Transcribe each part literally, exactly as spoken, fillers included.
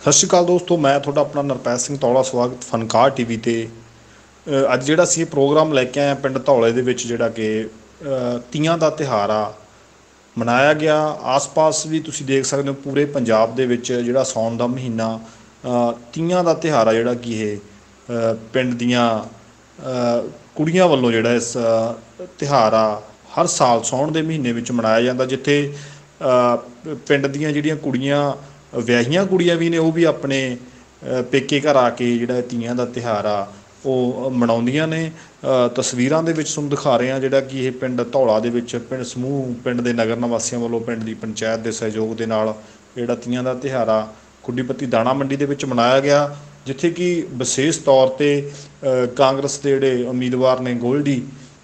सत श्री अकाल दोस्तों, मैं थोड़ा अपना नरपैल सिंह धौला स्वागत फनकार टीवी ते अज जिहड़ा असीं प्रोग्राम लैके आए पिंड धौले दे विच जिहड़ा कि तीयां दा तिहार आ मनाया गया। आस पास भी तुसीं देख सकते हो पूरे पंजाब दे विच जिहड़ा सौन दा महीना तीयां दा तिहार आ जिहड़ा कि इह पिंड दियां कुड़ियां वल्लों जिहड़ा इस तिहार आ हर साल सौण दे महीने विच मनाया जांदा, जिथे पिंड दियां जिहड़ियां कुड़ियां ਵਿਆਹੀਆਂ ਕੁੜੀਆਂ ਵੀ ਨੇ ਉਹ ਵੀ ਆਪਣੇ ਪੇਕੇ ਘਰ ਆ ਕੇ ਜਿਹੜਾ ਤੀਆਂ ਦਾ ਤਿਉਹਾਰ ਆ ਉਹ ਮਨਾਉਂਦੀਆਂ ਨੇ। ਤਸਵੀਰਾਂ ਦੇ ਵਿੱਚ ਤੁਹਾਨੂੰ ਦਿਖਾ ਰਹੇ ਹਾਂ ਜਿਹੜਾ ਕਿ ਇਹ ਪਿੰਡ ਧੌਲਾ ਦੇ ਵਿੱਚ ਪਿੰਡ ਸਮੂਹ ਪਿੰਡ ਦੇ ਨਗਰ ਨਿਵਾਸੀਆਂ ਵੱਲੋਂ ਪਿੰਡ ਦੀ ਪੰਚਾਇਤ ਦੇ ਸਹਿਯੋਗ ਦੇ ਨਾਲ ਜਿਹੜਾ ਤੀਆਂ ਦਾ ਤਿਉਹਾਰ ਆ ਖੁੱਡੀ ਦਾਣਾ ਮੰਡੀ ਦੇ ਵਿੱਚ ਮਨਾਇਆ ਗਿਆ, ਜਿੱਥੇ ਕਿ ਵਿਸ਼ੇਸ਼ ਤੌਰ 'ਤੇ ਕਾਂਗਰਸ ਦੇ ਜਿਹੜੇ ਉਮੀਦਵਾਰ ਨੇ ਗੋਲਡੀ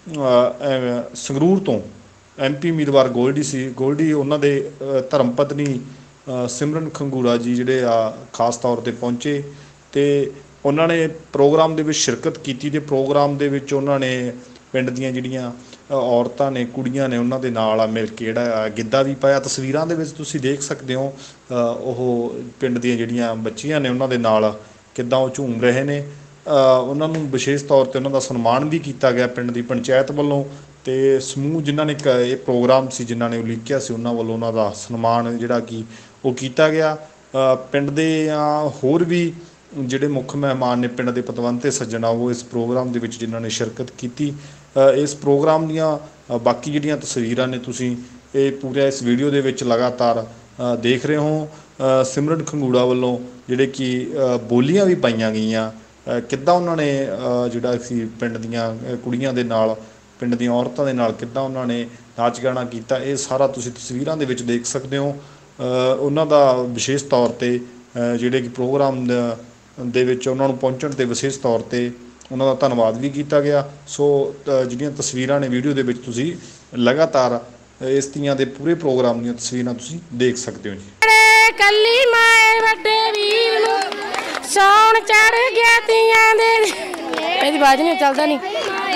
ਸੰਗਰੂਰ ਤੋਂ ਐਮ ਪੀ ਉਮੀਦਵਾਰ ਗੋਲਡੀ ਸੀ ਗੋਲਡੀ ਉਹਨਾਂ ਦੇ ਧਰਮ ਪਤਨੀ सिमरन खंगूरा जी जिहड़े आ खास तौर पर पहुँचे तो उन्होंने प्रोग्राम के शिरकत की। तो प्रोग्राम के उन्होंने पिंड दीयां जिहड़ियां औरतां ने कुड़ियां ने उन्होंने नाल मिल के जिहड़ा गिद्धा भी पाया। तस्वीरां दे विच तुसीं देख सकते हो ओह पिंड दीयां जिहड़ियां बच्चियां ने उन्होंने नाल किद्दां ओह झूम रहे ने। उन्हां नूं विशेष तौर पर उन्हां दा सन्मान भी किया गया पिंड की पंचायत वालों तो समूह जिन्हां ने ये प्रोग्राम से जिन्हां ने उलीकिया सी उन्हां वालों उन्हां दा सन्मान जिहड़ा कि वो किया गया। पिंड दे होर भी जिहड़े मुख मेहमान ने पिंड के पतवंते सज्जन आ वो इस प्रोग्राम दे विच जिन्हां ने शिरकत की। इस प्रोग्राम दीयां बाकी जिहड़ियां तस्वीरां ने तुसीं ये पूरे इस वीडियो दे विच लगातार देख रहे हो। सिमरन खंगूड़ा वालों जिहड़े कि बोलियां भी पाईयां गईयां किद्दां उन्होंने जिहड़ा सी पिंड दीयां कुड़ियां दे नाल पिंड दीयां औरतां दे नाल किद्दां उन्होंने नाच गाना कीता, ये सारा तुसीं तस्वीरां दे विच देख सकते हो। उन्हां दा विशेष तौर पर जिहड़े कि प्रोग्राम दे विच उन्हां नूं पहुंचण ते विशेष तौर पर उन्हां दा धन्नवाद भी किया गया। सो जिहड़ियां तस्वीरां ने वीडियो दे विच तुसीं लगातार इस तीयां दे पूरे प्रोग्राम दीयां तस्वीरां तुसीं देख सकते हो जी। कल्ली माए वड्डे वीर नूं सौण चढ़ गया तीयां दे इहदी आवाज़ नहीं चलदा नहीं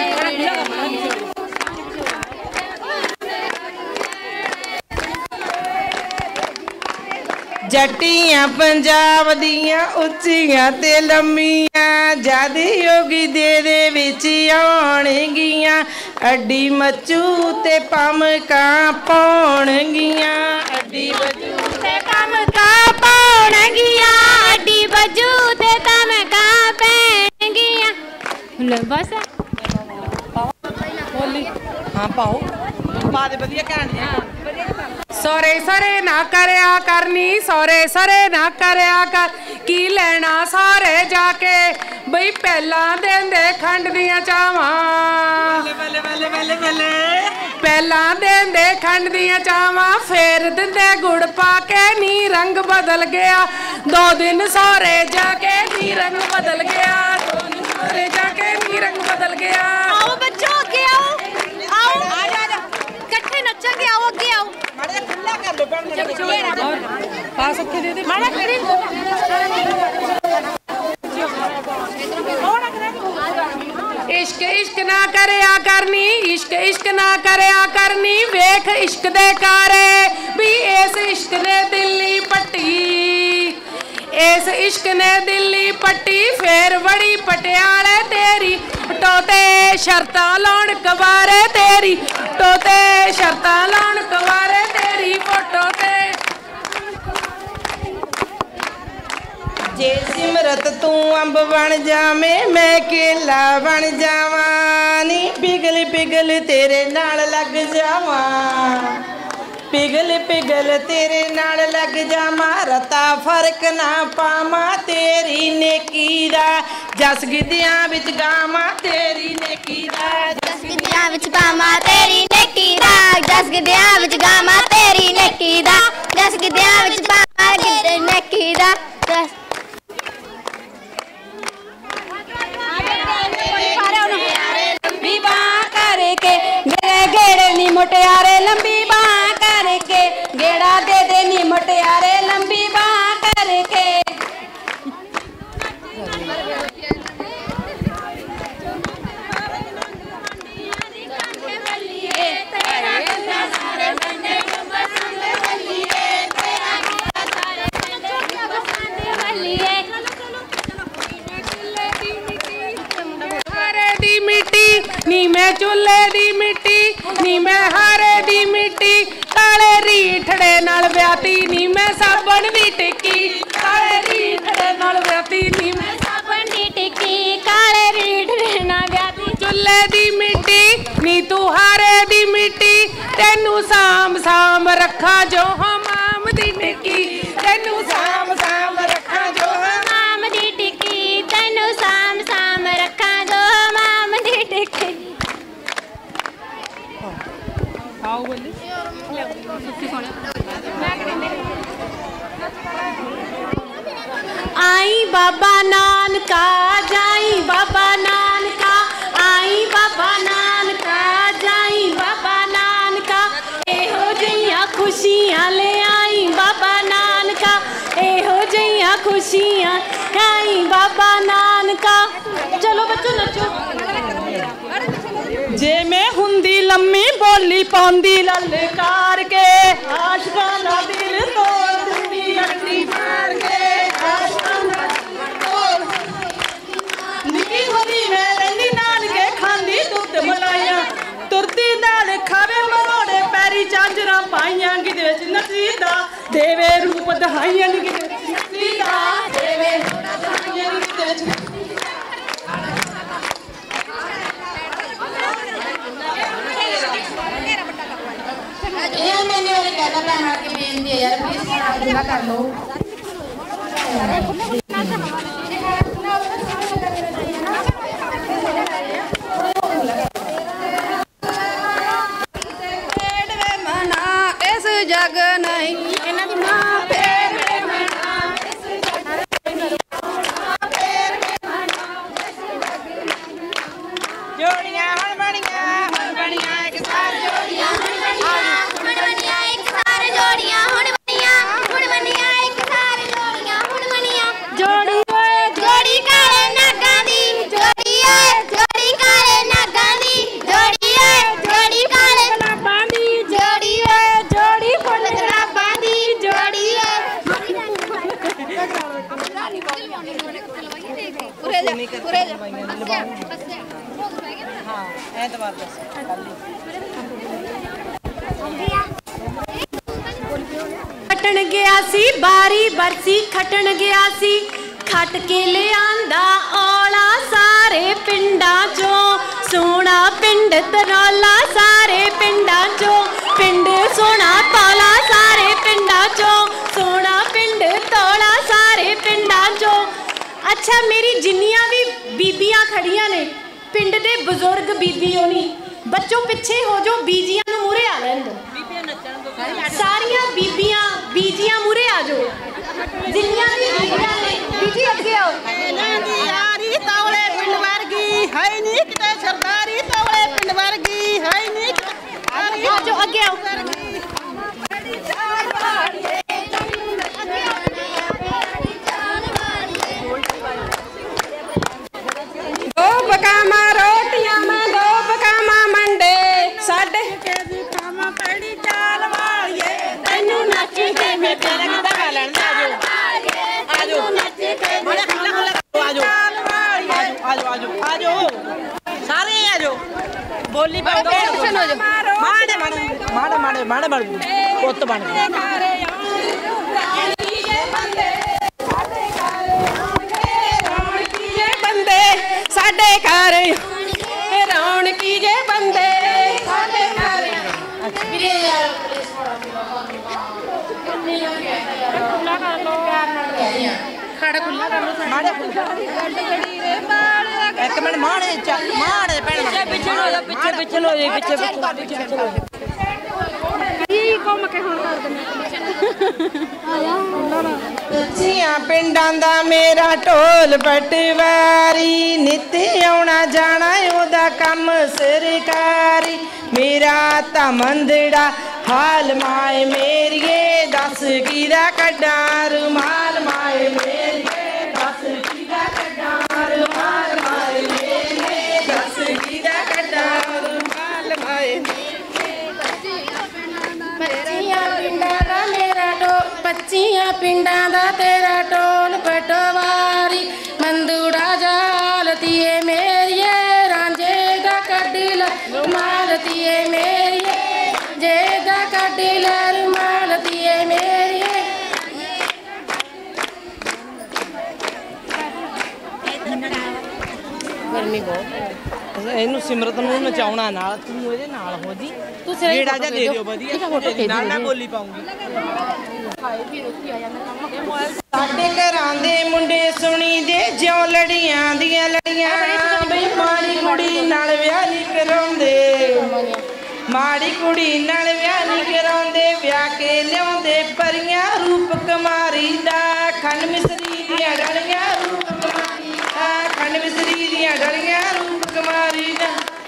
जट्टियां पंजाब दियां उच्चियां ते लम्मियां जादी योगी दे दे विच आउणगियां अड्डी मचू ते पमकां पाउणगियां अड्डी बजू ते पमकां पाउणगियां अड्डी बजू ते पमकां पैणगियां। बस बोली हाँ पाओ पा दे वधिया कहानियां। सोरे सरे ना करया करनी सोरे सरे ना करया कर की लेना सारे जाके बई पहला देंदे खंड दियां चावां पहला देंदे खंड दियां चावां फिर दिंदे गुड़ पाके नी रंग बदल गया दो दिन सोरे जाके नी रंग बदल गया दो दिन सोरे जाके नी रंग बदल गया। आओ बच्चों अगे आओ आओ कट्ठे नचेंगे, आओ अगे आओ इश्क इश्क ना करया करनी इश्क इश्क ना करया करनी वेख इश्क दे कारे भी इस इश्क ने दिल्ली पट्टी इस इश्क ने दिल्ली पट्टी फिर बड़ी पटियाले तेरी टोते शर्तां लाउण कवारे तेरी टोते शर्तां लाउण कवारे तेरी फोटो ते जे सिमरत तू अंब बन जावे मैं केला बन जावा नी पिघल पिघल तेरे नाल लग जावा पिघल पिघल तेरे नाल लग जावा रता फर्क ना पावा तेरी नेकी दा जस गिद्धियां विच गावा तेरी नेकी दा जस गिद्धियां विच गावा तेरी नेकी दा जस गिद्धियां विच गावा तेरी नेकी दा जस गिद्धियां विच गावा तेरी नेकी दा लंबी बांह करके मेरे गेड़े नी मुटियारे लंबी बांह करके गेड़ा दे दे नी मुटियारे लंबी बांह करके चुल्ले दी मिट्टी नी मैं हारे दी मिट्टी काले रीठड़े नाल ब्याती नी मैं साबण दी टिक्की काले रीठड़े नाल ब्याती नी मैं साबण दी टिक्की काले रीठड़े नाल ब्याती चुल्ले दी मिट्टी नी तू हारे दी मिट्टी तेनू साम साम रखा जो हमाम दी टिक्की तेनू साम साम रखा जो हमाम दी टिक्की तेनू साम साम रखा जो हमाम दी टिक्की आओ बोले आई बाबा नानका जाई बाबा नानका आई बाबा नानका जाई बाबा नानका एहो जिया खुशियां ले आई बाबा नानका एहो जिया खुशियां आई बाबा नानका चलो बच्चों नचो जे मैं हुंदी लम्मी बोली पाउंदी ललकार के आशका दा दिल तोड़ दिंदी अट्टी मार के आशका दा दिल तोड़ निकी होदी मैं रंदी नाल के खांदी दुध मलाइयां तुरती नाल खावे मरोड़े पैरी चांजरा पाइयां गिदे विच नसीदा देवे रूप दहाइयां गिदे विच नसीदा देवे रूप दहाइयां गिदे विच ये मैंने वाले कहता था ना कि बेनती है यार प्लीज पूरा कर लो मना इस जग नहीं इन्हां दी मां फेर मना इस जग नहीं फेर मना जोड़ियां हुण बणियां हुण बणियां एक साथ जोड़ियां हुण बणियां जोड़ियां हुण बनिया हुण बनिया एक सार जोड़ियां हुण बनिया जोड़ी ओए जोड़ी काले नागां दी जोड़ी ओए जोड़ी काले नागां दी जोड़ी ओए जोड़ी काले गुलाबां दी जोड़ी ओए जोड़ी फुल गुलाबां दी जोड़ी ओए पूरे जा पूरे जा हां ऐतवार दस खटन गया सी बारी बरसी खटन गया सी खट के ले आंदा औला सारे पिंडा चो सोना पिंड तरौला सारे पिंडा चो पिंड सोना तौला सारे पिंडा चो सोना पिंड तौला सारे पिंडा चो अच्छा मेरी जिन्नियां भी बीबियां खड़ियां ने पिंड दे बुजुर्ग बीबी होनी बच्चों पिछे हो जो बीजियां नूं मूरे आ लैन दो सारिया बीबियां बीजियां मूरे आ जाओ जिन्नियां भी बीबियां ने बीजी अगे आओ दी यारी तौले पिंड वर्गी है नी किते सरदारी तौले पिंड वर्गी है नी आ जाओ अगे आओ दो बकामा रोटियां में दो बकामा मंडे साडे के दी खामा पड़ी चाल वालिए तैनू नच के मैं तेरे दा गालन आ जाओ आ जाओ नच के बड़ा खल्ला खल्ला आ जाओ आ जाओ आ जाओ आ जाओ सारे आ जाओ बोली पर दो सुनो जो माड़े माड़े माड़े माड़े माड़े माड़े पुੱਤ बन गए साडे घर रौनकी जे बंदे साडे घर खड़ा खुला कर लो माड़े एक मिनट माड़े माड़े पैण पीछे हो जा पीछे पीछे हो जा पीछे पीछे हो यही घूम के हुण कर देना जियां पिंडां दा मेरा ढोल पटवारी नित आउणा जाना ओदा कम सरकारी मेरा तां मंदड़ा हाल माए मेरिए दस कीदा कड्डा रुमाल माए मेरिए दस कीदा कड्डा रुमाल माए मेरिए दस कीदा कड्डा रुमाल माए पच्चियां पिंडां दा मेरा ढोल पच्चियां पिंडां दा तेरा ढोल पटवारी मंदुड़ा जालतिए मेरिए रांझे दा कड्डी ला ਇਹਨੂੰ ਸਿਮਰਤ ਨੂੰ ਨਚਾਉਣਾ ਨਾਲ, ਤੂੰ ਇਹਦੇ ਨਾਲ ਹੋ ਜੀ, ਤੂੰ ਜਿਹੜਾ ਜਾ ਦੇ ਦਿਓ ਵਧੀਆ, ਨਾਲ ਨਾ ਬੋਲੀ ਪਾਉਂਗੀ। ਸਾਡੇ ਘਰਾਂ ਦੇ ਮੁੰਡੇ ਸੁਣੀ ਦੇ ਜਿਉਂ ਲੜੀਆਂ ਦੀਆਂ ਲੜੀਆਂ, ਬਈ ਮਾੜੀ ਕੁੜੀ ਨਾਲ ਵਿਆਹ ਨਹੀਂ ਕਰਾਉਂਦੇ, ਮਾੜੀ ਕੁੜੀ ਨਾਲ ਵਿਆਹ ਨਹੀਂ ਕਰਾਉਂਦੇ, ਵਿਆਹ ਕੇ ਲਿਆਉਂਦੇ ਪਰੀਆਂ ਰੂਪ ਕੁਮਾਰੀ ਦਾ, ਖੰਡ ਮਿਸਰੀ ਦੀਆਂ ਡਲੀਆਂ ਰੂਪ ਕੁਮਾਰੀ ਦਾ, ਖੰਡ ਮਿਸਰੀ ਦੀਆਂ ਡਲੀਆਂ ਰੂਪ ਕੁਮਾਰੀ ਦਾ।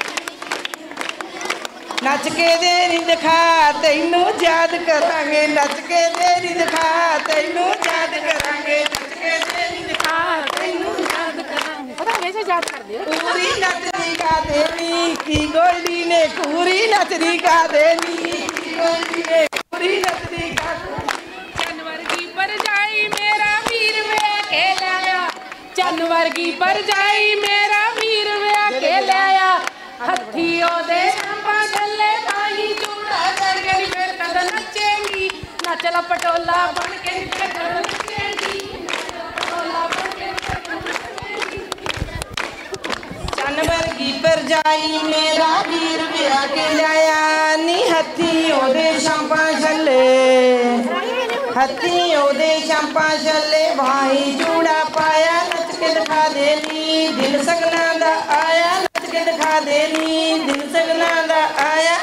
ਨੱਚ ਕੇ ਦੇ ਨੀ ਦਿਖਾ ਤੈਨੂੰ ਯਾਦ ਕਰਾਂਗੇ, ਨੱਚ ਕੇ ਦੇ ਨੀ ਦਿਖਾ ਤੈਨੂੰ ਯਾਦ ਕਰਾਂਗੇ, ਨੱਚ ਕੇ ਦੇ ਨੀ ਦਿਖਾ ਤੈਨੂੰ ਯਾਦ ਕਰਾਂਗੇ। ਪਤਾ ਵੈਸੇ ਯਾਦ ਕਰਦੇ ਹੋ ਪੂਰੀ ਨੱਚਦੀ ਕਾ ਦੇਵੀ ਕੀ ਗੋਲਡੀ ਨੇ, ਪੂਰੀ ਨੱਚਦੀ ਕਾ ਦੇਵੀ ਕੀ ਗੋਲਡੀ ਨੇ, ਪੂਰੀ ਨੱਚਦੀ ਕਾ। ਚੰਨ ਵਰਗੀ ਪਰਜਾਈ ਮੇਰਾ ਵੀਰ ਵਿਆਹ ਕੇ ਲਿਆਇਆ, ਚੰਨ ਵਰਗੀ ਪਰਜਾਈ ਮੇਰਾ ਵੀਰ ਵਿਆਹ ਕੇ ਲਿਆਇਆ, ਹੱਥੀ ਉਹਦੇ ਸ਼ਾਂਪਾਂ ਗੱਲੇ ਪਾਈ ਚੂੜਾ ਕਰਕੇ ਨੀ ਫਿਰ ਕਦ ਨੱਚੇਂਗੀ, ਨੱਚ ਲਾ ਪਟੋਲਾ ਬਣ ਕੇ ਨੀ ਫਿਰ ਕਦ ਨੱਚੇਂਗੀ, ਪਟੋਲਾ ਬਣ ਕੇ ਨੀ ਫਿਰ ਕਦ ਨੱਚੇਂਗੀ। ਚੰਨ ਵਰਗੀ ਪਰਜਾਈ ਮੇਰਾ ਵੀਰ ਵਿਆਹ ਕੇ ਲਿਆਇਆ ਨੀ, ਹੱਥੀ ਉਹਦੇ ਸ਼ਾਂਪਾਂ ਛੱਲੇ, ਹੱਥੀ ਉਹਦੇ ਸ਼ਾਂਪਾਂ ਛੱਲੇ, ਭਾਈ ਚੂੜਾ ਪਾਇਆ, ਨੱਚ ਕੇ ਦਿਖਾ ਦੇ ਨੀ ਦਿਲ ਸਗਨਾ ਦਾ ਆਇਆ, ਨੱਚ ਕੇ ਦਿਖਾ ਦੇ ਨੀ ਦਿਲ ਸਗਨਾ ਦਾ ਆਇਆ।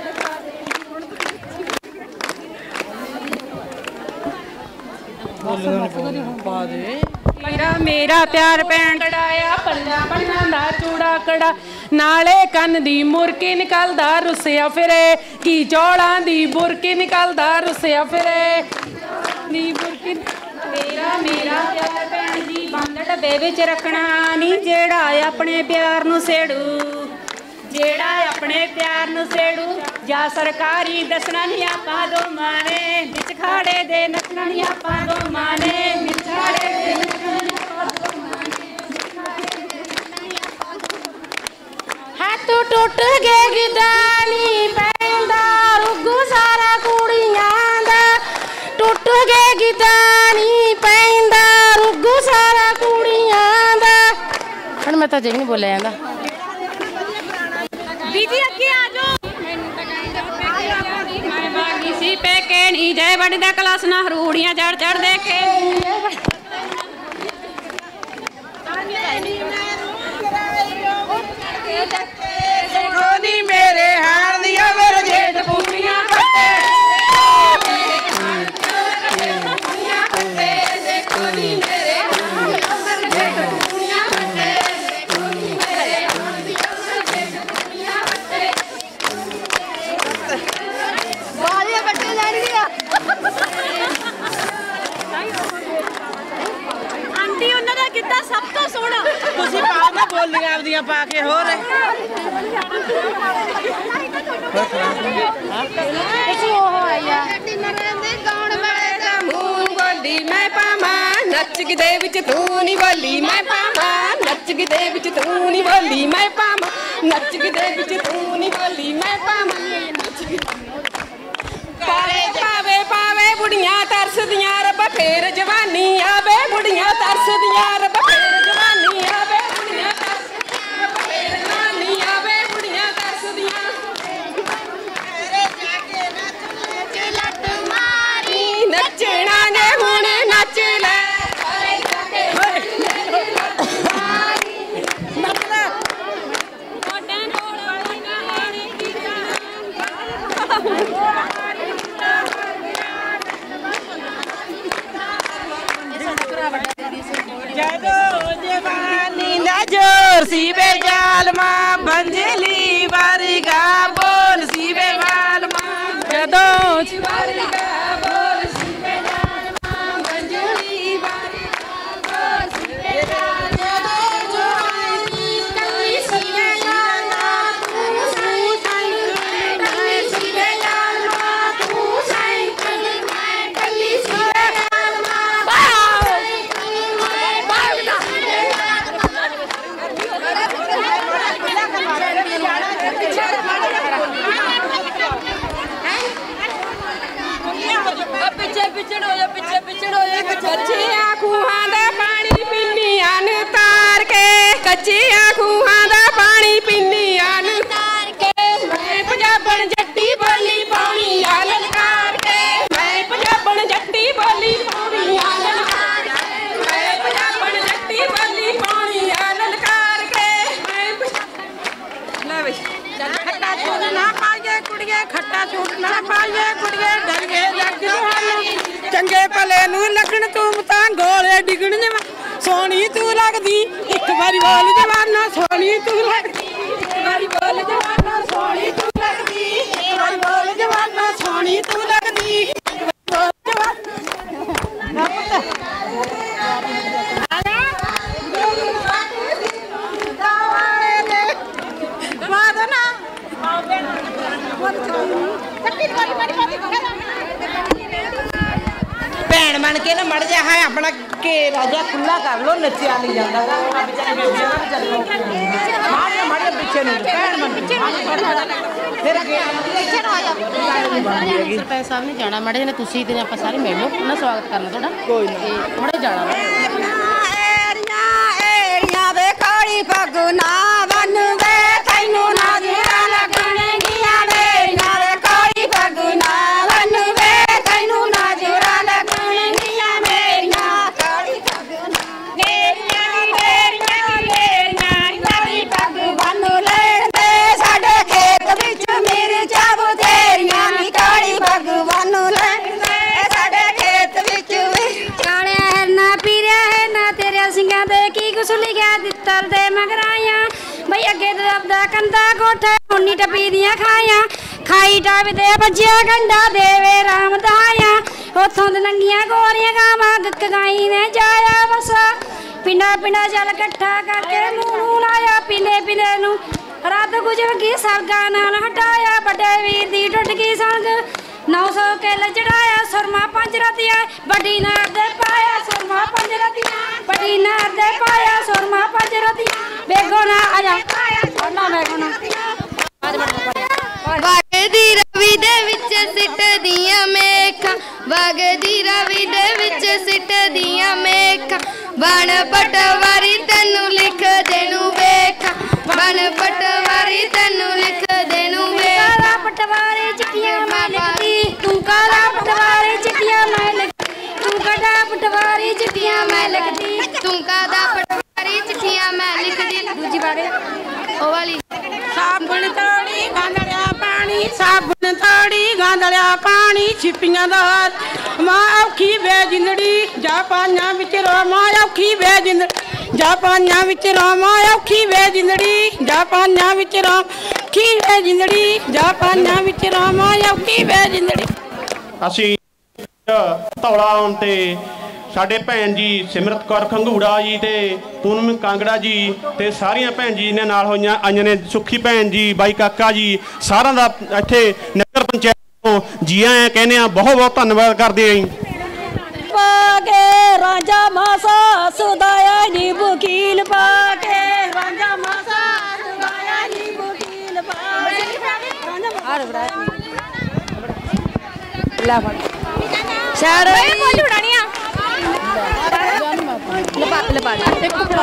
ਪਾ ਦੇ ਮੇਰਾ ਮੇਰਾ ਪਿਆਰ ਪੈਣ ਕੜਾਇਆ, ਪੱਲਾ ਪੰਨਾਂ ਦਾ ਚੂੜਾ ਕੜਾ, ਨਾਲੇ ਕੰਨ ਦੀ ਮੁਰਕੀ ਨਿਕਲਦਾ ਰੁੱਸਿਆ ਫਿਰੇ, ਕੀ ਚੌਲਾਂ ਦੀ ਬੁਰਕੀ ਨਿਕਲਦਾ ਰੁੱਸਿਆ ਫਿਰੇ, ਨੀ ਬੁਰਕੀ। ਮੇਰਾ ਮੇਰਾ ਪਿਆਰ ਭੈਣ ਜੀ ਬੰਦ ਡੱਬੇ ਵਿੱਚ ਰੱਖਣਾ ਨੀ, ਜਿਹੜਾ ਆਪਣੇ ਪਿਆਰ ਨੂੰ ਸੇੜੂ, ਜਿਹੜਾ ਆਪਣੇ ਪਿਆਰ ਨੂੰ ਸੇੜੂ, ਜਾਂ ਸਰਕਾਰੀ ਦੱਸਣਾ ਨੀ ਆਪਾਂ ਦੋਵਾਂ ਨੇ, ਵਿੱਚ ਖਾੜੇ ਦੇ ਨੱਚਣਾ ਨੀ ਆਪਾਂ ਦੋਵਾਂ ਨੇ, ਵਿੱਚ ਖਾੜੇ ਦੇ ਨੱਚਣਾ ਨੀ ਆਪਾਂ ਦੋਵਾਂ ਨੇ। ਹੱਥ ਟੁੱਟ ਗਏ ਗਿੱਧਾ ਨੀ ਪੈਂਦਾ ਰੁੱਗੂ ਸਾਰਾ ਕੁੜੀਆਂ ਦਾ, ਟੁੱਟ ਗਏ ਗਿੱਧਾ ਨੀ ਪੈਂਦਾ ਰੁੱਗੂ ਸਾਰਾ ਕੁੜੀਆਂ ਦਾ। ਹੁਣ ਮੈਂ ਤਾਂ ਜੇ ਨਹੀਂ ਬੋਲਿਆ ਜਾਂਦਾ ਬੀਜੀ ਅੱਗੇ ਆ ਜਾਓ। ਮੈਨੂੰ ਤਾਂ ਕਹਿੰਦਾ ਪੇਕੇ ਮੈਂ ਬਾਗੀ ਸੀ ਪੇਕੇ ਨਹੀਂ ਜੈ ਵੜਦਾ ਕਲਾਸ ਨਾ ਹਰੂੜੀਆਂ ਚੜ ਚੜ ਦੇ ਕੇ, ਦੇਖੋ ਨੀ ਮੇਰੇ ਹਾਣ ਦੀਆਂ ਮੇਰੇ ਜੇਠ ਪੂਰੀਆਂ ਪੱਟੇ, ਦੇਖੋ ਨੀ ਮੇਰੇ ਹਾਣ ਦੀਆਂ ਜੇਠ ਪੂਰੀਆਂ ਪੱਟੇ, ਦੇਖੋ ਨੀ ਮੇਰੇ ਹਾਣ ਦੀਆਂ ਜੇਠ ਪੂਰੀਆਂ ਪੱਟੇ। ਬਾਲੀਆਂ ਬੱਟੇ ਲੈਣਗੀਆਂ ਆਂਟੀ ਉਹਨਾਂ ਦਾ ਗਿੱਧਾ ਸਭ ਤੋਂ ਸੋਹਣਾ। ਤੁਸੀਂ ਪਾਓ ਨਾ ਬੋਲੀਆਂ ਆਪਦੀਆਂ ਪਾ ਕੇ ਹੋਰ ਤੁਸੀਂ ਉਹ ਆਇਆ ਬੋਲੀ ਮੈਂ ਪਾਵਾਂ ਨੱਚ ਗਿੱਧੇ ਵਿੱਚ ਤੂੰ ਨੀ ਬੋਲੀ ਮੈਂ ਪਾਵਾਂ, ਨੱਚ ਗਿੱਧੇ ਵਿੱਚ ਤੂੰ ਨੀ ਬੋਲੀ ਮੈਂ ਪਾਵਾਂ, ਨੱਚ ਗਿੱਧੇ ਵਿੱਚ ਤੂੰ ਨੀ ਬੋਲੀ ਮੈਂ ਪਾਵਾਂ। ਪਾਵੇ ਪਾਵੇ ਪਾਵੇ ਬੁੜੀਆਂ ਤਰਸਦੀਆਂ ਰੱਬ ਫੇਰ ਜਵਾਨੀ ਆਵੇ, ਬੁੜੀਆਂ ਤਰਸਦੀਆਂ ਰੱਬ ਫੇਰ ਜਵਾਨੀ ਆਵੇ, ਬੁੜੀਆਂ ਤਰਸਦੀਆਂ ਰੱਬ ਫੇਰ ਜਵਾਨੀ ਆਵੇ, ਬੁੜੀਆਂ ਤਰਸਦੀਆਂ। ਨੱਚਣਾ ਨੇ ਹੁਣ ਨੱਚ ਲੈ, ਜਦੋਂ ਜਵਾਨੀ ਨਾ ਜੋਰ ਸੀ ਵੇ ਜਾਲਮਾ, ਬੰਜਲੀ ਵਰਗਾ ਬੋਲ ਸੀ ਵੇ ਵਾਲਮਾ, ਜਦੋਂ ਵਰਗਾ ਬੋਲ ਸੀ ਵੇ ਜਾਲਮਾ, ਬੰਜਲੀ ਵਰਗਾ ਬੋਲ ਸੀ ਵੇ ਵਾਲਮਾ, ਜਦੋਂ ਜਵਾਨੀ ਕੱਲੀ ਸੀ ਵੇ ਜਾਲਮਾ, ਤੂੰ ਸਾਈ ਤਨ ਕੱਲੀ ਸੀ ਵੇ ਜਾਲਮਾ, ਤੂੰ ਸਾਈ ਤਨ ਮੈਂ ਕੱਲੀ ਸੀ ਵੇ ਜਾਲਮਾ। ਪਿੱਛੇ ਪਿੱਛੇ ਹੋ ਜਾ, ਪਿੱਛੇ ਪਿੱਛੇ ਹੋ ਜਾ, ਕੱਚੀਆਂ ਖੂਹਾਂ ਦਾ ਪਾਣੀ ਪੀਨੀਆਂ ਨੂੰ ਤਾਰ ਕੇ, ਕੱਚੀਆਂ ਖੂਹਾਂ ਦਾ ਪਾਣੀ ਪੀਨੀ दा सूट ना पाइए कुड़िए डरिए जग जवान चंगे भले नू लगन तू मतां गोले डिगण जवा सोनी तू लगदी एक बारी बोल जवाना सोनी तू लगदी एक बारी बोल जवाना सोनी तू लगदी एक बारी बोल जवाना सोनी तू लगदी बोल जवाना भैन बन के ना मड़ जा है अपना के राजा खुला कर लो नचिया नहीं जाता पैसा नहीं जाना मड़े ने तुसी ते आप सारे मिल लो ना स्वागत करना थोड़ा कोई नहीं मड़े जाना एड़ियां एड़ियां वे काली पगना बन वे तैनू नाजरा लगणगियां एड़ियां वे काली पगना बन वे तैनू नाजरा लगणगियां मेरियां काली पगना एड़ियां एड़ियां एड़ियां काली पग बन लेण दे साडे खेत विच मेरे चाब तेरियां नी काली पग बन लेण दे साडे खेत विच काले हरना पीरिया है ना तेरे सिंगां दे की कुछ लिखिया दित्तल दे मगराया बई अगे दबदा कंदा कोठे उन्नी टपी दियां खाया खाई टाप दे बज्जिया गंडा देवे राम दाया उथों दी नंगियां गोरियां गावां गक गाई ने जाया बसा पिंडा पिंडा जल इकट्ठा करके मूंह लाया पीले पीले नू रात गुजर गई सरगा नाल हटाया बड़े वीर दी टुट गई संग नौ सौ किल चढ़ाया सुरमा पंज रतिया बड़ी नार दे पाया सुरमा पंज रतिया बड़ी नार दे पाया सुरमा पंज रतिया बेगोना आजा ना बेगोना वगदी रवि दे विच सिट दियां मेखां वगदी रवि दे विच सिट दियां मेखां बन पटवारी तैनू लिख देनू वेखां बन पटवारी तैनू लिख देनू वेखां पटवारी चिट्ठियां मैं लिखती तू काला पटवारी चिट्ठियां मैं लिखती तू कड़ा पटवारी चिट्ठियां मैं लिखती तू कादा पटवारी चिट्ठियां मैं लिखदी दूजी बारे ओ वाली साबुन तोड़ी गांदड़िया पानी साबुन तोड़ी गांदड़िया पानी छिपियां दा मां औखी वे जिंदड़ी जा पाइयां विच रो मां औखी वे जिंदड़ी जा पाइयां विच रो मां औखी वे जिंदड़ी जा पाइयां विच रो औखी वे जिंदड़ी जा पाइयां विच रो मां औखी वे जिंदड़ी ਅਸੀਂ ਧੌਲਾ ਆਉਣ ਤੇ ਸਾਡੇ ਭੈਣ ਜੀ ਸਿਮਰਤ ਕੌਰ ਖੰਗੂੜਾ ਜੀ ਤੇ ਪੂਨਮ ਕਾਂਗੜਾ ਜੀ ਤੇ ਸਾਰੀਆਂ ਭੈਣ ਜੀ ਨੇ ਨਾਲ ਹੋਈਆਂ ਆਈਆਂ ਨੇ ਸੁੱਖੀ ਭੈਣ ਜੀ ਬਾਈ ਕਾਕਾ ਜੀ ਸਾਰਿਆਂ ਦਾ ਇੱਥੇ ਨਗਰ ਪੰਚਾਇਤ ਤੋਂ ਜੀ ਆਇਆਂ ਕਹਿੰਦੇ ਆ ਬਹੁਤ ਬਹੁਤ ਧੰਨਵਾਦ ਕਰਦੇ ਆਂ पाके राजा मासा सुदाया नी वकील पाके राजा मासा सुदाया नी वकील पाके हर बड़ा ला फड़ शार मैं बोल उड़ानिया लपा लपा एक पकड़ा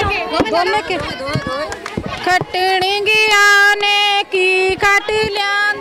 दोनों के खटण गया ने की खट लिया